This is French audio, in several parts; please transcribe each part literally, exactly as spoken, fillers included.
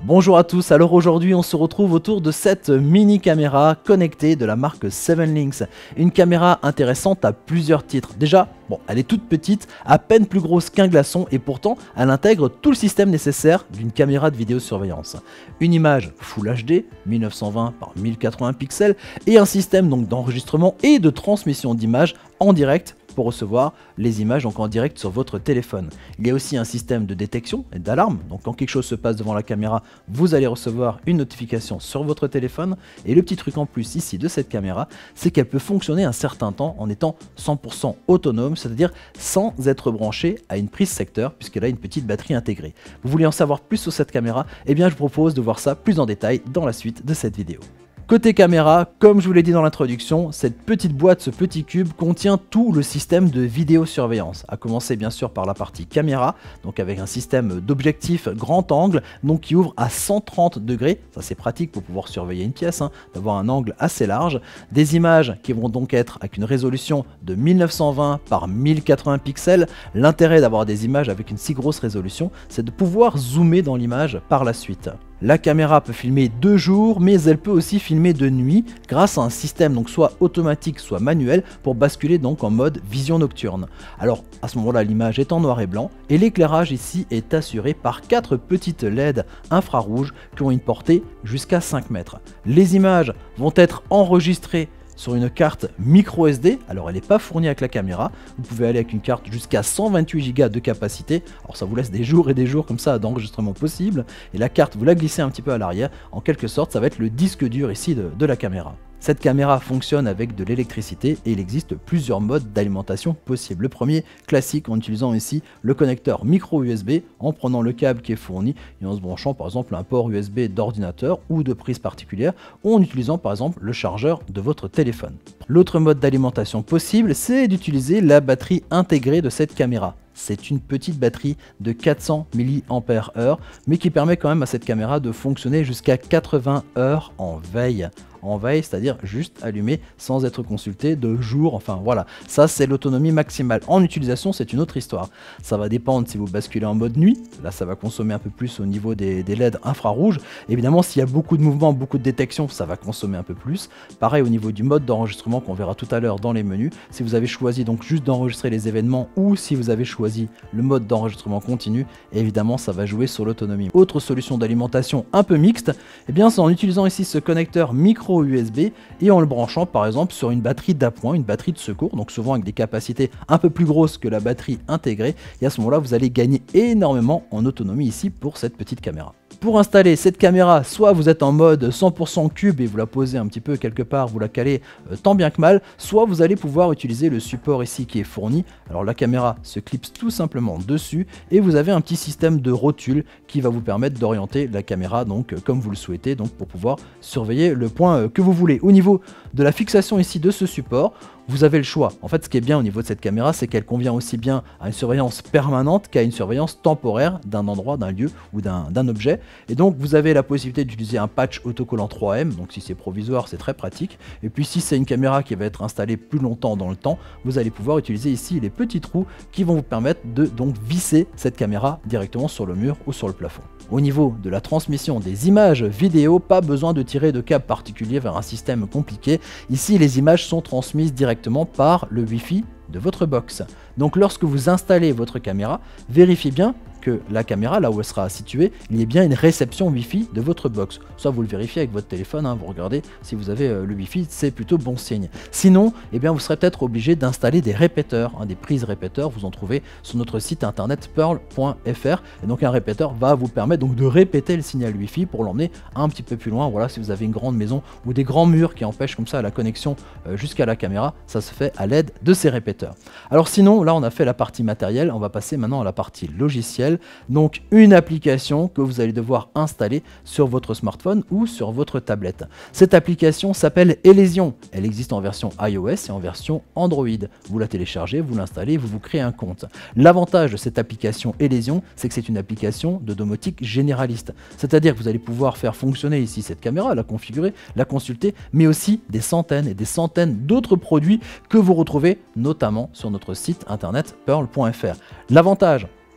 Bonjour à tous, alors aujourd'hui on se retrouve autour de cette mini caméra connectée de la marque seven links. Une caméra intéressante à plusieurs titres. Déjà, bon, elle est toute petite, à peine plus grosse qu'un glaçon et pourtant elle intègre tout le système nécessaire d'une caméra de vidéosurveillance. Une image Full H D, mille neuf cent vingt par mille quatre-vingts pixels et un système donc d'enregistrement et de transmission d'images en direct pour recevoir les images donc en direct sur votre téléphone. Il y a aussi un système de détection et d'alarme, donc quand quelque chose se passe devant la caméra, vous allez recevoir une notification sur votre téléphone. Et le petit truc en plus ici de cette caméra, c'est qu'elle peut fonctionner un certain temps en étant cent pour cent autonome, c'est-à-dire sans être branchée à une prise secteur, puisqu'elle a une petite batterie intégrée. Vous voulez en savoir plus sur cette caméra? Eh bien je vous propose de voir ça plus en détail dans la suite de cette vidéo. Côté caméra, comme je vous l'ai dit dans l'introduction, cette petite boîte, ce petit cube contient tout le système de vidéosurveillance, à commencer bien sûr par la partie caméra, donc avec un système d'objectif grand angle, donc qui ouvre à cent trente degrés, ça c'est pratique pour pouvoir surveiller une pièce, hein, d'avoir un angle assez large, des images qui vont donc être avec une résolution de mille neuf cent vingt par mille quatre-vingts pixels. L'intérêt d'avoir des images avec une si grosse résolution, c'est de pouvoir zoomer dans l'image par la suite. La caméra peut filmer de jour, mais elle peut aussi filmer de nuit grâce à un système donc soit automatique soit manuel pour basculer donc en mode vision nocturne. Alors à ce moment-là, l'image est en noir et blanc et l'éclairage ici est assuré par quatre petites L E D infrarouges qui ont une portée jusqu'à cinq mètres. Les images vont être enregistrées sur une carte micro S D, alors elle n'est pas fournie avec la caméra, vous pouvez aller avec une carte jusqu'à cent vingt-huit giga de capacité, alors ça vous laisse des jours et des jours comme ça d'enregistrement possible, et la carte vous la glissez un petit peu à l'arrière, en quelque sorte ça va être le disque dur ici de, de la caméra. Cette caméra fonctionne avec de l'électricité et il existe plusieurs modes d'alimentation possibles. Le premier, classique, en utilisant ici le connecteur micro U S B, en prenant le câble qui est fourni et en se branchant par exemple un port U S B d'ordinateur ou de prise particulière, ou en utilisant par exemple le chargeur de votre téléphone. L'autre mode d'alimentation possible, c'est d'utiliser la batterie intégrée de cette caméra. C'est une petite batterie de quatre cents milliampères heure, mais qui permet quand même à cette caméra de fonctionner jusqu'à quatre-vingts heures en veille. En veille, c'est-à-dire juste allumé sans être consulté de jour, enfin voilà, ça c'est l'autonomie maximale. En utilisation, c'est une autre histoire. Ça va dépendre si vous basculez en mode nuit, là ça va consommer un peu plus au niveau des, des L E D infrarouges. Évidemment, s'il y a beaucoup de mouvements, beaucoup de détection, ça va consommer un peu plus. Pareil au niveau du mode d'enregistrement qu'on verra tout à l'heure dans les menus. Si vous avez choisi donc juste d'enregistrer les événements ou si vous avez choisi le mode d'enregistrement continu, évidemment ça va jouer sur l'autonomie. Autre solution d'alimentation un peu mixte, eh bien c'est en utilisant ici ce connecteur micro U S B et en le branchant par exemple sur une batterie d'appoint, une batterie de secours, donc souvent avec des capacités un peu plus grosses que la batterie intégrée, et à ce moment-là vous allez gagner énormément en autonomie ici pour cette petite caméra. Pour installer cette caméra, soit vous êtes en mode cent pour cent cube et vous la posez un petit peu quelque part, vous la calez euh, tant bien que mal, soit vous allez pouvoir utiliser le support ici qui est fourni. Alors la caméra se clipse tout simplement dessus et vous avez un petit système de rotule qui va vous permettre d'orienter la caméra donc euh, comme vous le souhaitez, donc pour pouvoir surveiller le point euh, que vous voulez. Au niveau de la fixation ici de ce support, vous avez le choix. En fait, ce qui est bien au niveau de cette caméra, c'est qu'elle convient aussi bien à une surveillance permanente qu'à une surveillance temporaire d'un endroit, d'un lieu ou d'un objet. Et donc, vous avez la possibilité d'utiliser un patch autocollant trois M. Donc, si c'est provisoire, c'est très pratique. Et puis, si c'est une caméra qui va être installée plus longtemps dans le temps, vous allez pouvoir utiliser ici les petits trous qui vont vous permettre de donc visser cette caméra directement sur le mur ou sur le plafond. Au niveau de la transmission des images vidéo, pas besoin de tirer de câble particulier vers un système compliqué. Ici, les images sont transmises directement par le Wi-Fi de votre box. Donc lorsque vous installez votre caméra, vérifiez bien que la caméra, là où elle sera située, il y ait bien une réception Wi-Fi de votre box. Ça, vous le vérifiez avec votre téléphone, hein, vous regardez si vous avez euh, le Wi-Fi, c'est plutôt bon signe. Sinon, eh bien, vous serez peut-être obligé d'installer des répéteurs, hein, des prises répéteurs. Vous en trouvez sur notre site internet pearl point F R. Et donc un répéteur va vous permettre donc de répéter le signal Wi-Fi pour l'emmener un petit peu plus loin. Voilà, si vous avez une grande maison ou des grands murs qui empêchent comme ça la connexion euh, jusqu'à la caméra, ça se fait à l'aide de ces répéteurs. Alors sinon, là on a fait la partie matérielle, on va passer maintenant à la partie logicielle. Donc une application que vous allez devoir installer sur votre smartphone ou sur votre tablette. Cette application s'appelle Elysion. Elle existe en version iOS et en version Android. Vous la téléchargez, vous l'installez, vous vous créez un compte. L'avantage de cette application Elysion, c'est que c'est une application de domotique généraliste. C'est-à-dire que vous allez pouvoir faire fonctionner ici cette caméra, la configurer, la consulter, mais aussi des centaines et des centaines d'autres produits que vous retrouvez notamment sur notre site internet pearl point F R. L'avantage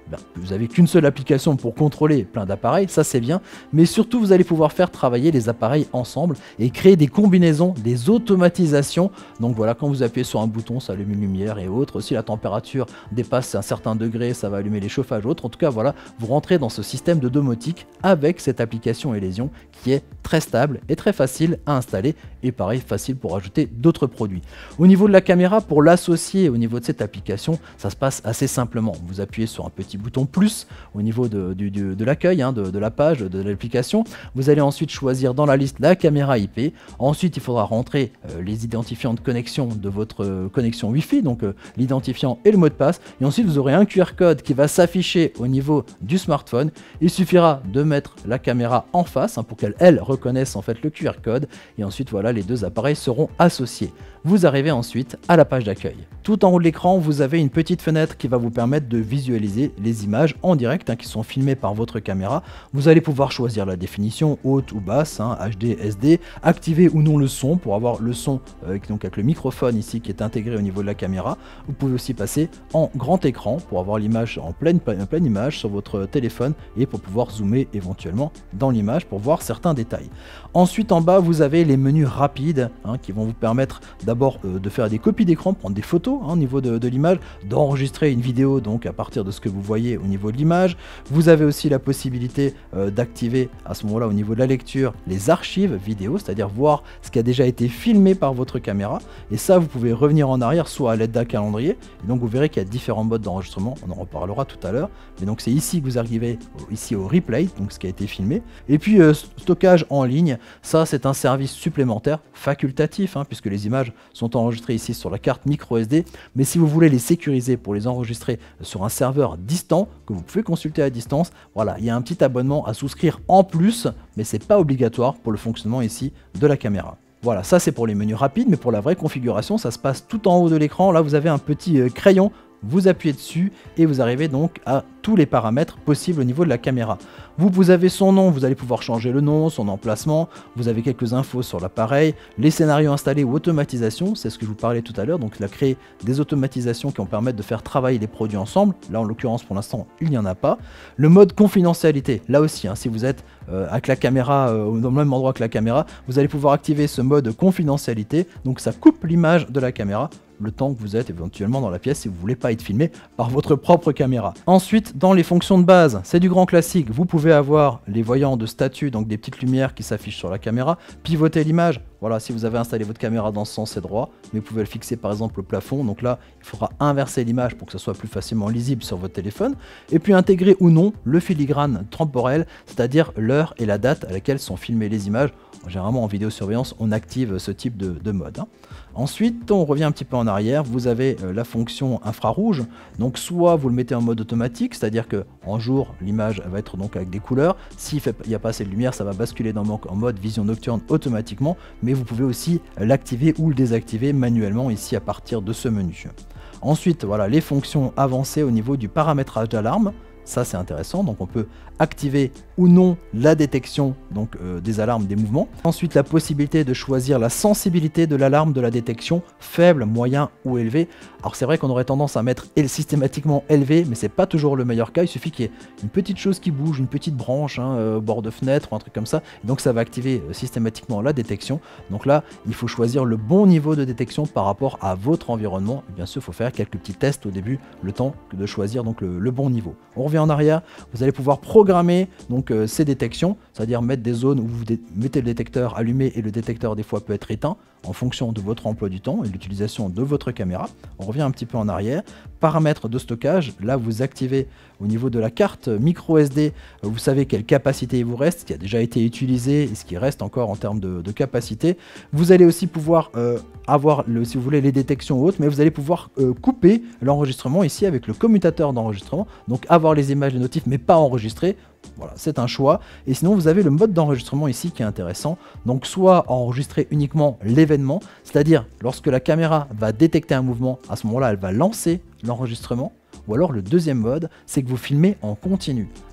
ben, vous avez qu'une seule application pour contrôler plein d'appareils, ça c'est bien, mais surtout vous allez pouvoir faire travailler les appareils ensemble et créer des combinaisons, des automatisations. Donc voilà, quand vous appuyez sur un bouton, ça allume une lumière et autres. Si la température dépasse un certain degré, ça va allumer les chauffages autres. En tout cas, voilà, vous rentrez dans ce système de domotique avec cette application Elysion qui est très stable et très facile à installer et pareil, facile pour ajouter d'autres produits. Au niveau de la caméra, pour l'associer au niveau de cette application, ça se passe assez simplement. Vous appuyez sur un petit bouton plus au niveau de, de, de, de l'accueil, hein, de, de la page, de l'application. Vous allez ensuite choisir dans la liste la caméra I P. Ensuite, il faudra rentrer euh, les identifiants de connexion de votre euh, connexion Wi-Fi, donc euh, l'identifiant et le mot de passe. Et ensuite, vous aurez un Q R code qui va s'afficher au niveau du smartphone. Il suffira de mettre la caméra en face hein, pour qu'elle elle reconnaisse en fait le Q R code. Et ensuite, voilà, les deux appareils seront associés. Vous arrivez ensuite à la page d'accueil. Tout en haut de l'écran, vous avez une petite fenêtre qui va vous permettre de visualiser les images en direct hein, qui sont filmées par votre caméra. Vous allez pouvoir choisir la définition haute ou basse, hein, H D, S D, activer ou non le son pour avoir le son euh, donc avec le microphone ici qui est intégré au niveau de la caméra. Vous pouvez aussi passer en grand écran pour avoir l'image en pleine, en pleine image sur votre téléphone et pour pouvoir zoomer éventuellement dans l'image pour voir certains détails. Ensuite en bas vous avez les menus rapides hein, qui vont vous permettre d'abord euh, de faire des copies d'écran, prendre des photos hein, au niveau de, de l'image, d'enregistrer une vidéo donc à partir de ce que vous voyez au niveau de l'image. Vous avez aussi la possibilité euh, d'activer à ce moment là au niveau de la lecture les archives vidéo, c'est-à-dire voir ce qui a déjà été filmé par votre caméra et ça vous pouvez revenir en arrière soit à l'aide d'un calendrier et donc vous verrez qu'il y a différents modes d'enregistrement, on en reparlera tout à l'heure, mais donc c'est ici que vous arrivez ici au replay, donc ce qui a été filmé, et puis euh, stockage en ligne, ça c'est un service supplémentaire facultatif hein, puisque les images sont enregistrées ici sur la carte micro S D, mais si vous voulez les sécuriser pour les enregistrer sur un serveur distant que vous pouvez consulter à distance, voilà, il y a un petit abonnement à souscrire en plus, mais c'est pas obligatoire pour le fonctionnement ici de la caméra. Voilà, ça c'est pour les menus rapides, mais pour la vraie configuration, ça se passe tout en haut de l'écran. Là, vous avez un petit euh, crayon, vous appuyez dessus et vous arrivez donc à tous les paramètres possibles au niveau de la caméra. Vous, vous avez son nom, vous allez pouvoir changer le nom, son emplacement, vous avez quelques infos sur l'appareil, les scénarios installés ou automatisation, c'est ce que je vous parlais tout à l'heure, donc il a créé des automatisations qui vont permettre de faire travailler les produits ensemble, là en l'occurrence pour l'instant il n'y en a pas. Le mode confidentialité, là aussi, hein, si vous êtes euh, avec la caméra, euh, dans le même endroit que la caméra, vous allez pouvoir activer ce mode confidentialité, donc ça coupe l'image de la caméra, le temps que vous êtes éventuellement dans la pièce si vous ne voulez pas être filmé par votre propre caméra. Ensuite, dans les fonctions de base, c'est du grand classique, vous pouvez avoir les voyants de statut, donc des petites lumières qui s'affichent sur la caméra, pivoter l'image, voilà, si vous avez installé votre caméra dans ce sens c'est droit, mais vous pouvez le fixer par exemple au plafond, donc là il faudra inverser l'image pour que ce soit plus facilement lisible sur votre téléphone, et puis intégrer ou non le filigrane temporel, c'est-à-dire l'heure et la date à laquelle sont filmées les images. Généralement en vidéosurveillance on active ce type de, de mode. Hein. Ensuite on revient un petit peu en arrière, vous avez euh, la fonction infrarouge, donc soit vous le mettez en mode automatique, c'est-à-dire que en jour l'image va être donc avec des couleurs, s'il n'y a pas assez de lumière ça va basculer dans, en mode vision nocturne automatiquement, mais vous pouvez aussi l'activer ou le désactiver manuellement ici à partir de ce menu. Ensuite voilà les fonctions avancées au niveau du paramétrage d'alarme. Ça c'est intéressant, donc on peut activer ou non la détection donc, euh, des alarmes des mouvements. Ensuite la possibilité de choisir la sensibilité de l'alarme de la détection, faible, moyen ou élevé. Alors c'est vrai qu'on aurait tendance à mettre systématiquement élevé, mais c'est pas toujours le meilleur cas, il suffit qu'il y ait une petite chose qui bouge, une petite branche hein, euh, au bord de fenêtre ou un truc comme ça, et donc ça va activer euh, systématiquement la détection. Donc là il faut choisir le bon niveau de détection par rapport à votre environnement, et bien sûr il faut faire quelques petits tests au début, le temps de choisir donc le, le bon niveau. On revient en arrière, vous allez pouvoir programmer donc euh, ces détections, c'est-à-dire mettre des zones où vous mettez le détecteur allumé et le détecteur des fois peut être éteint en fonction de votre emploi du temps et de l'utilisation de votre caméra. On revient un petit peu en arrière, paramètres de stockage, là vous activez au niveau de la carte micro S D, vous savez quelle capacité il vous reste, ce qui a déjà été utilisé et ce qui reste encore en termes de, de capacité. Vous allez aussi pouvoir euh, avoir, le, si vous voulez, les détections hautes, mais vous allez pouvoir euh, couper l'enregistrement ici avec le commutateur d'enregistrement, donc avoir les images et notifs mais pas enregistrer. Voilà, c'est un choix. Et sinon, vous avez le mode d'enregistrement ici qui est intéressant. Donc, soit enregistrer uniquement l'événement, c'est-à-dire lorsque la caméra va détecter un mouvement, à ce moment-là, elle va lancer l'enregistrement. Ou alors, le deuxième mode, c'est que vous filmez en continu.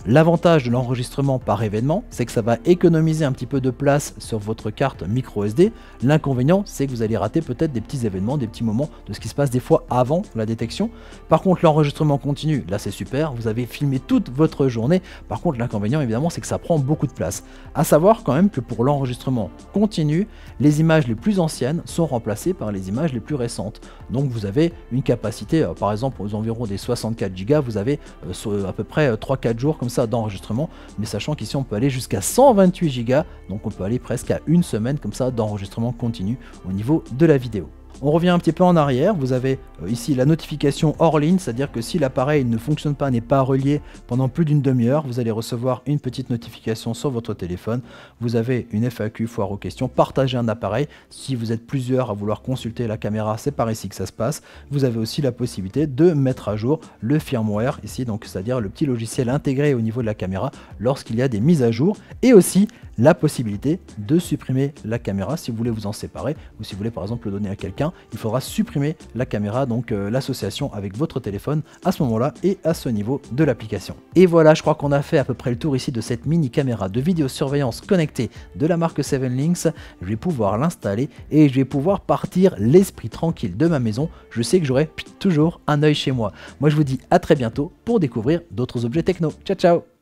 L'avantage de l'enregistrement par événement, c'est que ça va économiser un petit peu de place sur votre carte micro S D. L'inconvénient, c'est que vous allez rater peut-être des petits événements, des petits moments de ce qui se passe des fois avant la détection. Par contre, l'enregistrement continu, là c'est super, vous avez filmé toute votre journée. Par contre, l'inconvénient évidemment, c'est que ça prend beaucoup de place. À savoir quand même que pour l'enregistrement continu, les images les plus anciennes sont remplacées par les images les plus récentes. Donc vous avez une capacité, euh, par exemple aux environs des soixante-quatre giga, vous avez euh, sur, à peu près euh, trois quatre jours comme ça d'enregistrement, mais sachant qu'ici on peut aller jusqu'à cent vingt-huit gigas, donc on peut aller presque à une semaine comme ça d'enregistrement continu au niveau de la vidéo. On revient un petit peu en arrière, vous avez euh, ici la notification hors ligne, c'est-à-dire que si l'appareil ne fonctionne pas, n'est pas relié pendant plus d'une demi-heure, vous allez recevoir une petite notification sur votre téléphone. Vous avez une F A Q, foire aux questions, partager un appareil. Si vous êtes plusieurs à vouloir consulter la caméra, c'est par ici que ça se passe. Vous avez aussi la possibilité de mettre à jour le firmware ici, donc c'est-à-dire le petit logiciel intégré au niveau de la caméra lorsqu'il y a des mises à jour, et aussi la possibilité de supprimer la caméra si vous voulez vous en séparer, ou si vous voulez par exemple le donner à quelqu'un, il faudra supprimer la caméra, donc euh, l'association avec votre téléphone à ce moment-là et à ce niveau de l'application. Et voilà, je crois qu'on a fait à peu près le tour ici de cette mini caméra de vidéosurveillance connectée de la marque seven links. Je vais pouvoir l'installer et je vais pouvoir partir l'esprit tranquille de ma maison. Je sais que j'aurai toujours un œil chez moi. Moi je vous dis à très bientôt pour découvrir d'autres objets techno. Ciao ciao.